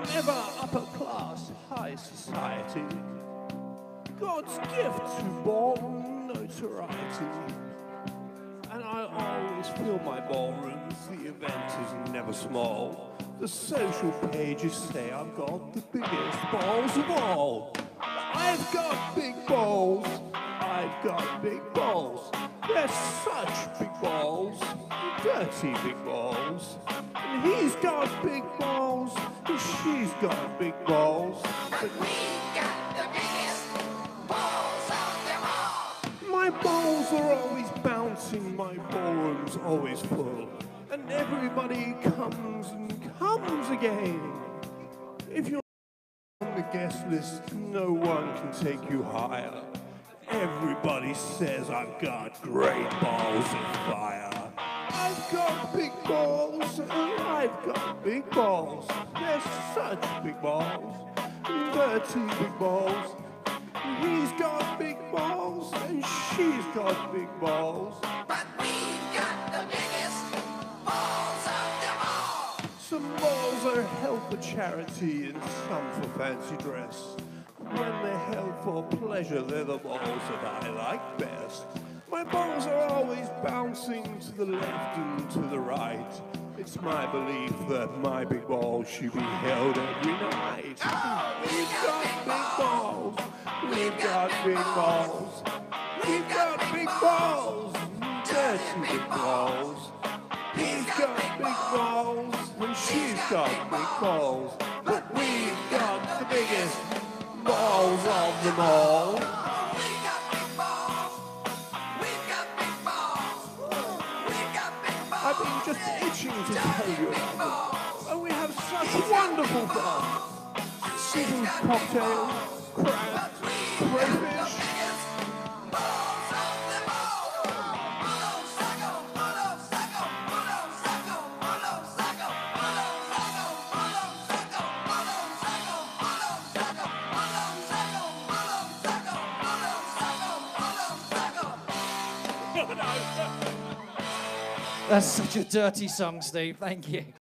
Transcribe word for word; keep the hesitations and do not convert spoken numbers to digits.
I'm ever upper class, high society. God's gift to born notoriety. And I always fill my ballrooms, the event is never small. The social pages say I've got the biggest balls of all. I've got big balls, I've got big balls. They're such big balls, dirty big balls. And he's got big balls, and she's got big balls. But we've got the biggest balls of them all. My balls are always bouncing, my ballroom's always full. And everybody comes and comes again. If you're on the guest list, no one can take you higher. Everybody says I've got great balls of fire. I've got big balls, and I've got big balls. They're such big balls, dirty big balls. He's got big balls, and she's got big balls. But we've got the biggest balls of them all. Some balls are held for charity and some for fancy dress. When they're held for pleasure, they're the balls that I like best. My balls are always bouncing to the left and to the right. It's my belief that my big balls should be held every night. Oh, we've got big balls. We've got big balls. We've got big balls. Dirty big balls. He's got big balls and she's got big balls. But we've got the biggest balls of them all. We've got big balls. We've got big balls. We've got big balls. I've been just itching to tell you about them. And we have such wonderful fun. Seafood cocktails, crabs, crayfish. That's such a dirty song, Steve. Thank you.